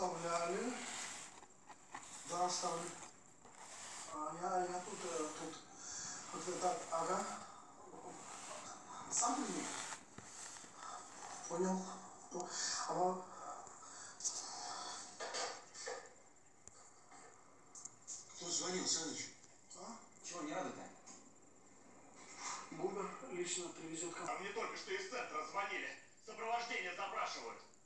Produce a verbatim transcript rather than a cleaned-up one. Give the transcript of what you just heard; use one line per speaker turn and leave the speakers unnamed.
оставляли. Да, оставили. А, я, я тут, э, тут. Вот так, ага. Сам принял. Понял. А,
кто звонил, Саныч?
а?
Чего не рады-то?
Губер лично привезет ко мне.
А мне только что из центра звонили. Сопровождение запрашивают.